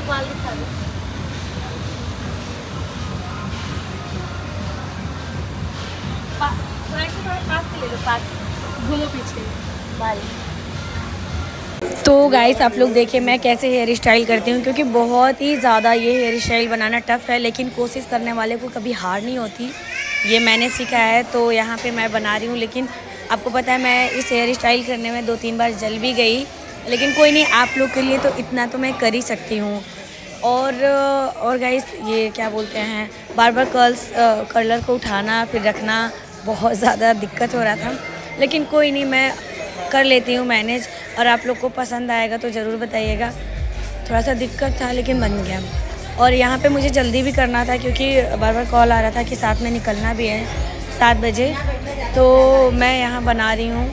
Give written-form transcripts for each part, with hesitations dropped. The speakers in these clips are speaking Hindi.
बाल दिखा दो। पास से ले लो, पास घूमो पीछे बाल। तो गाइस आप लोग देखिए मैं कैसे हेयर स्टाइल करती हूँ, क्योंकि बहुत ही ज़्यादा ये हेयर स्टाइल बनाना टफ़ है, लेकिन कोशिश करने वाले को कभी हार नहीं होती। ये मैंने सीखा है तो यहाँ पे मैं बना रही हूँ। लेकिन आपको पता है मैं इस हेयर स्टाइल करने में 2-3 बार जल भी गई, लेकिन कोई नहीं, आप लोग के लिए तो इतना तो मैं कर ही सकती हूँ। और गाइस ये क्या बोलते हैं, बार बार कर्लर को उठाना फिर रखना बहुत ज़्यादा दिक्कत हो रहा था, लेकिन कोई नहीं, मैं कर लेती हूँ मैनेज। और आप लोग को पसंद आएगा तो ज़रूर बताइएगा। थोड़ा सा दिक्कत था लेकिन बन गया। और यहाँ पे मुझे जल्दी भी करना था, क्योंकि बार बार कॉल आ रहा था कि साथ में निकलना भी है 7 बजे, तो मैं यहाँ बना रही हूँ।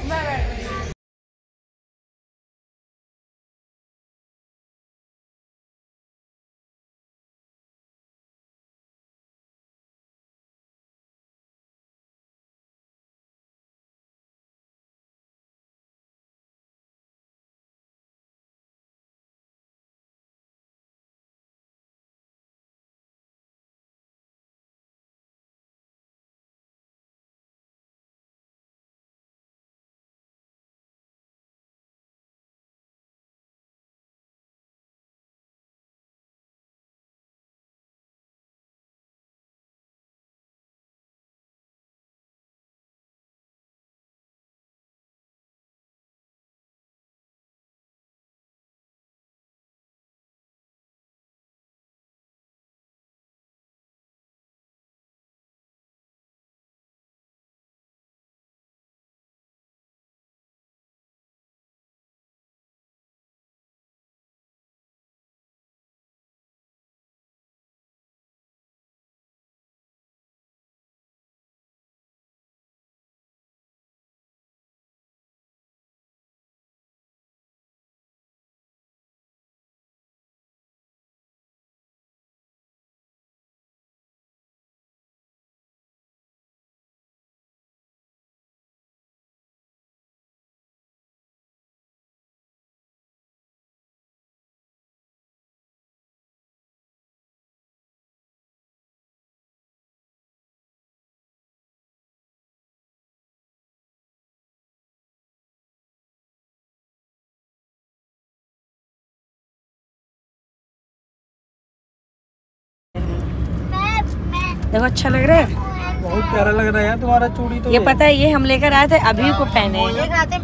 देखो अच्छा लग रहा है, बहुत प्यारा लग रहा है यार तुम्हारा चूड़ी तो। ये पता है ये हम लेकर आए थे, अभी को पहने हैं।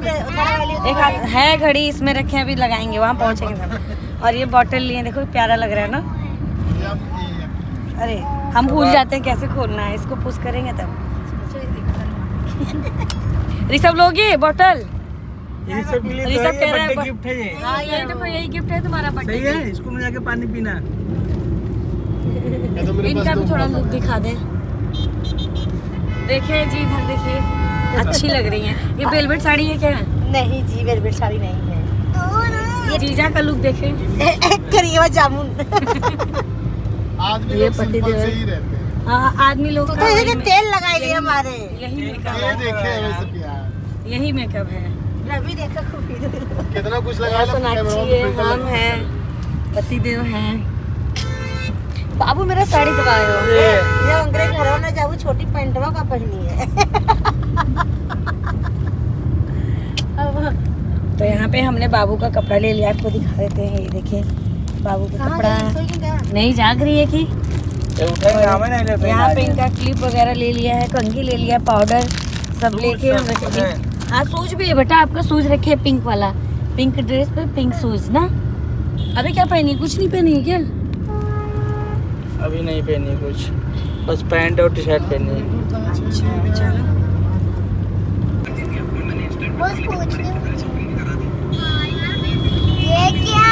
एक है घड़ी इसमें रखे, अभी लगाएंगे, वहाँ पहुँचेंगे सब। और ये बॉटल लिए, देखो प्यारा लग रहा है ना। अरे हम भूल जाते हैं कैसे खोलना है, इसको पुश करेंगे तब। ऋषभ लोगे बॉटल? ऋषभ कह रहा है गिफ्ट है ये। हाँ ये देखो यही गिफ्ट है तुम्हारा बर्थडे। सही है, स्कूल में जाके पानी पीना। इनका भी थोड़ा लुक दिखा दे। देखिए जी इधर देखिए, अच्छी लग रही है। ये वेलवेट साड़ी है क्या? नहीं जी वेलवेट साड़ी नहीं है। ये जीजा का लुक देखे। करिएगा जामुन। ये पति देव हाँ आदमी लोग तो ये तेल लगाएंगे हमारे। यही मेकअप है। रवि देखा कितना कुछ लगा। सोनाक्षी है, हम हैं, पति देव हैं। बाबू मेरा साड़ी दबाए हो। ये अंग्रेज घरों में जाऊँ छोटी पैंटवा का पहनी है। तो यहाँ पे हमने बाबू का कपड़ा ले लिया, आपको दिखा देते हैं। ये देखिए बाबू का कपड़ा। नहीं जाग रही है कि यहाँ पे इनका क्लिप वगैरह ले लिया है, कंघी ले लिया, पाउडर सब लेके हम रखे। हाँ शूज भी है बेटा, आपका शूज रखे पिंक वाला, पिंक ड्रेस पे पिंक शूज ना। अभी क्या पहनी, कुछ नहीं पहनी है क्या? अभी नहीं पहनी कुछ, बस पैंट और टी शर्ट पहनी है। चलो ये क्या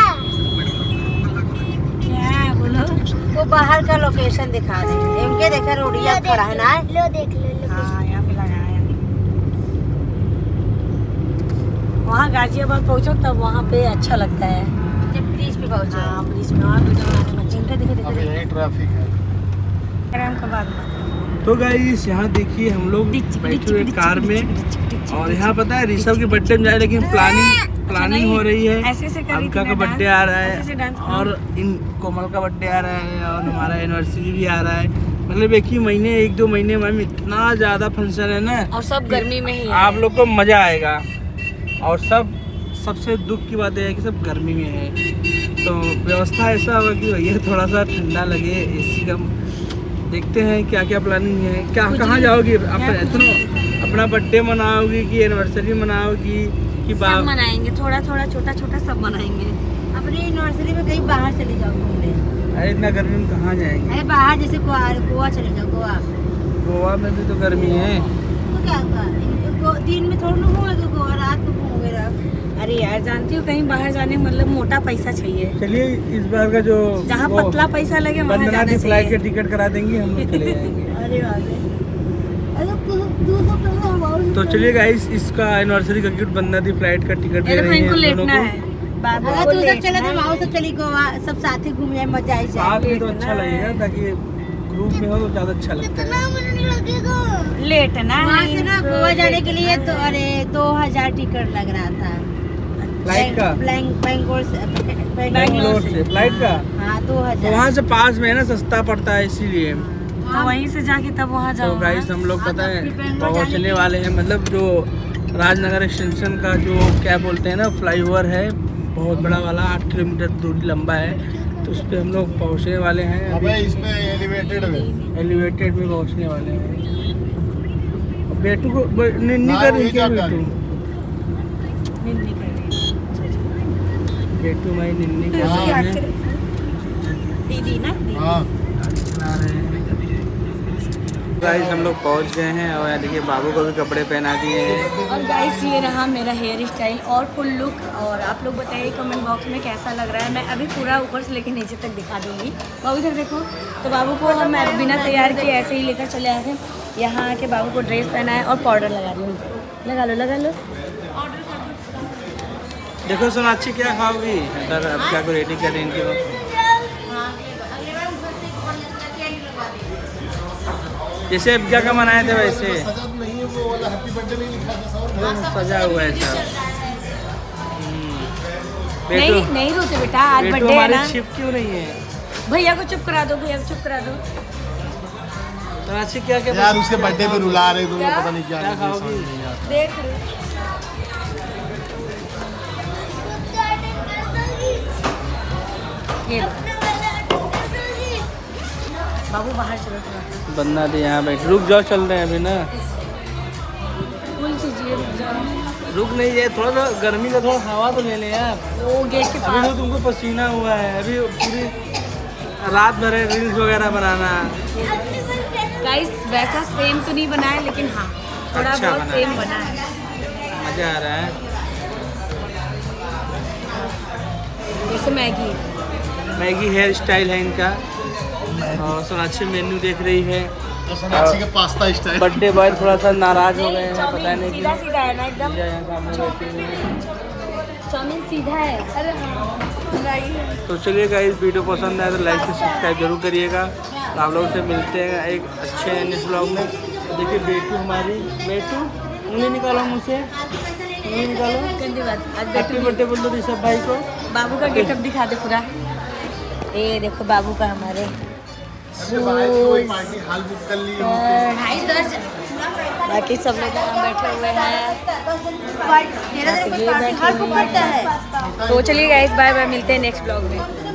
बोलो। वो बाहर का लोकेशन दिखा रहे हैं। इनके देखा रोडिया खड़ा है ना। लो देख लो। हाँ यहाँ पे लगाया। वहाँ गाजियाबाद पहुँचो तब वहाँ पे अच्छा लगता है। जब ब्रिज पे पहुँचो। हाँ ब्रिज में वहाँ यही ट्रैफिक है। कब बाद तो गाइस यहाँ देखिए हम लोग बैठे हुए कार में और यहाँ पता है ऋषभ की बर्थडे में जाए, लेकिन प्लानिंग हो रही है। ऐसे से कर रही अनका थी का मैं बर्थडे डांस, आ रहा ऐसे से है डांस करो। और इन कोमल का बर्थडे आ रहा है और हमारा एनिवर्सरी भी आ रहा है। मतलब एक ही महीने 1-2 महीने में इतना ज़्यादा फंक्शन है ना, और सब गर्मी में ही है। आप लोग को मज़ा आएगा। और सबसे दुख की बात यह है कि सब गर्मी में है, तो व्यवस्था ऐसा होगा कि भैया थोड़ा सा ठंडा लगे, एसी का। देखते हैं क्या क्या प्लानिंग है। क्या कहाँ जाओगी सुनो, अपना बर्थडे मनाओगी कि एनिवर्सरी मनाओगी कि सब मनाएंगे, थोड़ा थोड़ा छोटा छोटा सब मनाएंगे। अपनी यूनिवर्सिटी में कहीं बाहर चले जाओ घूमने। अरे इतना गर्मी में कहाँ जाएंगे? अरे बाहर जैसे गोवा चले जाओ। गोवा में भी तो गर्मी है। तो क्या होगा, दिन में थोड़ा घूमोगे तो गोवा, रात में घूमोगे। अरे यार जानती हूँ कहीं बाहर जाने मतलब मोटा पैसा चाहिए। चलिए इस बार का जो जहाँ पतला पैसा लगे वहाँ वंदना जाना की फ्लाइट के चाहिए। टिकट करा देंगे, हम लोग चले जाएंगे। अरे वाह। तो चलिए गाइस, इसका एनिवर्सरी का गिफ्ट वंदना की फ्लाइट का टिकट दे रही है इनको दोनों लेटना को। है। बाबू अगर को तू सब लेटना चले तो है। माओ सब चली गोवा, सब साथ ही घूम जाए, मजा आई साथ जाए। में तो अच्छा लगेगा, ताकि ग्रुप में हो तो ज़्यादा अच्छा लगता है। लेटना वहाँ है से ना इनको, गोवा जाने के लिए लेटना तो अरे 2000 टिकट लग रहा था फ्लाइट का? बेंगलोर से। बेंगलोर से फ्लाइट का? हाँ तो 2000। वहाँ से पास में है ना, सस्ता पड़ता है इसीलिए। तो वहीं से जाके तब वहाँ तो जाओ। गाइस हम लोग पता है पहुँचने वाले हैं, मतलब जो राजनगर एक्सटेंशन का जो क्या बोलते हैं ना फ्लाईओवर है, बहुत बड़ा वाला 8 किलोमीटर दूरी लंबा है, तो उस पर हम लोग पहुँचने वाले हैं। अबे इसमें एलिवेटेड में एलिवेटेड में पहुँचने वाले हैं। बेटू को निन्नी कर रही क्या? बेटू भाई निन्नी कर रही है। दीदी ना हाँ गाइस हम लोग पहुंच गए हैं और यहाँ देखिए बाबू को भी कपड़े पहना दिए हैं। और गाइस ये रहा मेरा हेयर स्टाइल और फुल लुक। और आप लोग बताइए कमेंट बॉक्स में कैसा लग रहा है। मैं अभी पूरा ऊपर से लेकर नीचे तक दिखा दूंगी। बाबू इधर देखो। तो बाबू को हम बिना तैयार किए ऐसे ही लेकर चले आए थे। यहाँ आके बाबू को ड्रेस पहना है और पाउडर लगा रही हूँ। लगा लो लगा लो। देखो सोनाक्षी क्या खाओगी? इधर अब क्या को रेडी कर रही इनके पास। जैसे अब क्या का मनाए थे वैसे सजा नहीं है, वो वाला हैप्पी बर्थडे नहीं लिखा था सजा हुआ है सब। नहीं नहीं रोते बेटा, आज बेटू बर्थडे है हमारी ना। छिप क्यों नहीं है? भैया को चुप करा दो, भैया को चुप करा दो। सोनाक्षी क्या क्या यार, उसके बर्थडे पे रुला रहे तुम, क्या? पता नहीं क्या क्या समझ खाओगी? नहीं आता। देख रहे ये बाबू बाहर चलो थोड़ा। बंदा दे यहाँ बैठ। रुक जाओ, चल रहे हैं अभी ना। फुल चीजिए, रुक जाओ। रुक नहीं है, थोड़ा सा गर्मी का थोड़ा हवा तो ले ले यार। वो गेट के अभी पास। तो तुमको पसीना हुआ है, अभी पूरी रात भर रील्स वगैरह बनाना। गाइस वैसा सेम तो नहीं बना है, लेकिन हाँ थोड़ा अच्छा बहुत बना सेम है। बना है। मजा आ रहा है। जैसे मैगी। मैगी हेयर स्टाइल है इनका। और सोनाक्षी मेन्यू देख रही है। तो सोनाक्षी के पास्ता स्टाइल। बर्थडे बॉय थोड़ा सा नाराज हो गए हैं, पता चाउमीन नहीं सीधा क्यों। सीधा है ना एकदम। भैया यहाँ सामने बैठे हुए हैं। चाउमीन सीधा है। अरे हाँ। तो चलिए गाइस, वीडियो पसंद आए तो लाइक से सब्सक्राइब जरूर करिएगा। तो आप लोगों से मिलते हैं एक अच्छे नेक्स्ट ब्लॉग में। देखिए बेटू हमारी, बेटू उंगली निकालो मुँह से, उंगली निकालो। गंदी बात। आज हैप्पी बेटू बर्थडे बोल दो ऋषभ भाई को। बाबू का गेटअप दिखा दे पूरा। ये देखो बाबू का हमारे पार्टी हाल बुक कर ली। 2:30 बाकी सब लोग यहाँ बैठे हुए हैं। ये बैठे हुए हैं। तो चलिए गाइस, बाय बाय, मिलते हैं नेक्स्ट ब्लॉग में।